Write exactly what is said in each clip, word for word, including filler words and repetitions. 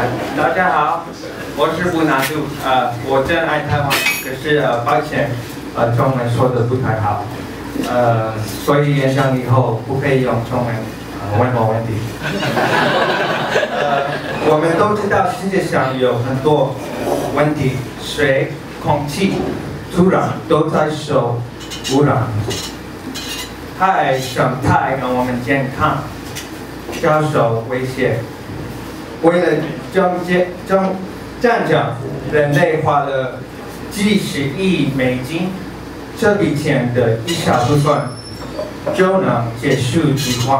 大家好，我是布纳杜，呃，我真爱台湾，可是呃，抱歉，呃，中文说的不太好，呃，所以演讲以后不可以用中文呃问我问题。呃，我们都知道世界上有很多问题，水、空气、土壤都在受污染，害生态跟我们健康遭受威胁。为了终结终战争，人类花了几十亿美金，这笔钱的一小部分就能结束饥荒。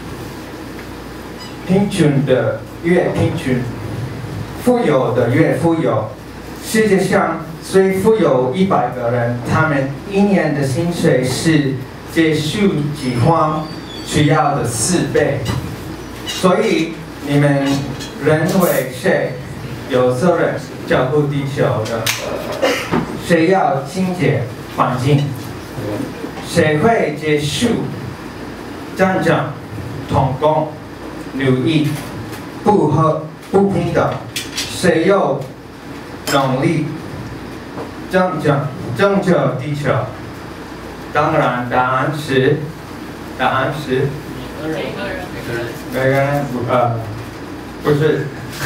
贫穷的越贫穷，富有的越富有。世界上虽富有一百个人，他们一年的薪水是结束饥荒需要的四倍。所以你们认为谁有责任照顾地球的？谁要清洁环境？谁会结束战争、童工、奴役、不和不平等？谁有能力拯救拯救地球？当然，答案是答案是每个人，每个人， 每个人不呃不是，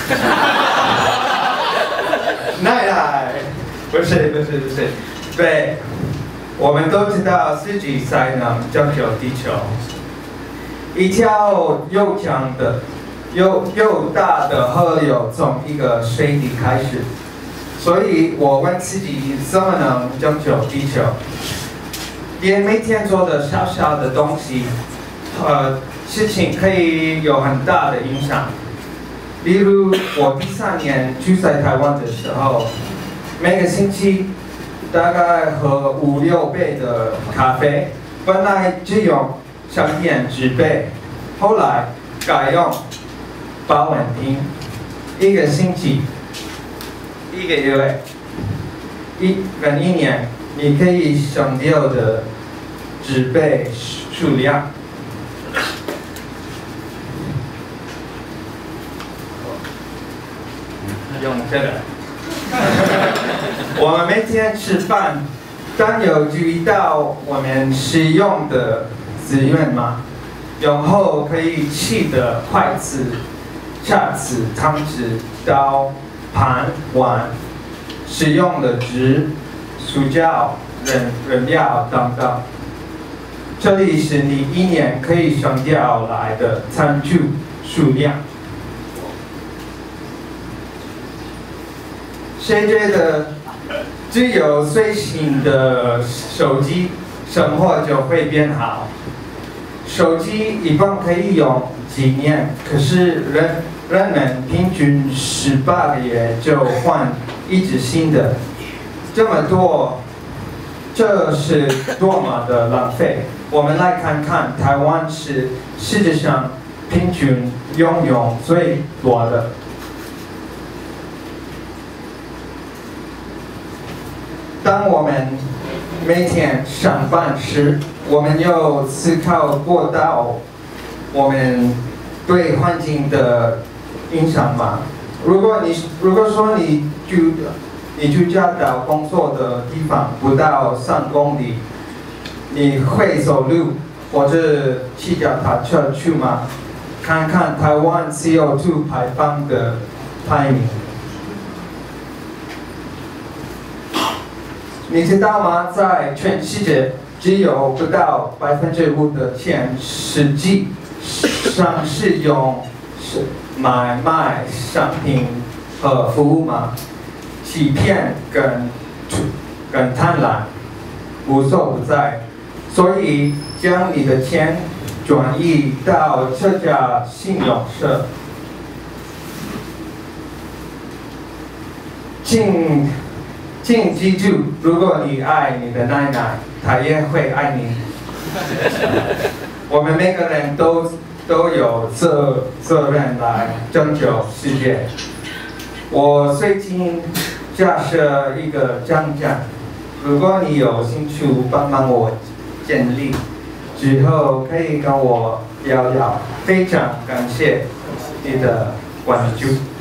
奶奶不是不是不是，对，我们都知道自己才能拯救地球。一条又长的、又又大的河流从一个水底开始，所以我问自己怎么能拯救地球？连每天做的小小的东西，呃，事情可以有很大的影响。例如，我第三年住在台湾的时候，每个星期大概喝五六杯的咖啡，本来只用小点纸杯，后来改用保温瓶，一个星期、一个月、一跟一年，你可以省掉的纸杯数量。用这个，我们每天吃饭，但有注意到我们使用的资源吗？用后可以吃的筷子、叉子、汤匙、刀、盘、碗，使用的纸、塑胶、人人料等等。这里是你一年可以省掉来的餐具数量。谁觉得只有最新的手机，生活就会变好？手机一般可以用几年，可是人人们平均十八个月就换一只新的，这么多，这是多么的浪费！我们来看看，台湾是世界上平均拥有最多的。当我们每天上班时，我们有思考过到我们对环境的影响吗？如果你如果说你住你住家到工作的地方不到三公里，你会走路或者骑脚踏车去吗？看看台湾 C O 二 排放的排名。你知道吗？在全世界，只有不到百分之五的钱实际上是用是买卖商品和服务吗？欺骗跟跟贪婪无所不在，所以将你的钱转移到这家信用社，请。请记住，如果你爱你的奶奶，她也会爱你。我们每个人都都有责责任来拯救世界。我最近架设一个奖奖，如果你有兴趣帮忙我建立，之后可以跟我聊聊。非常感谢你的关注。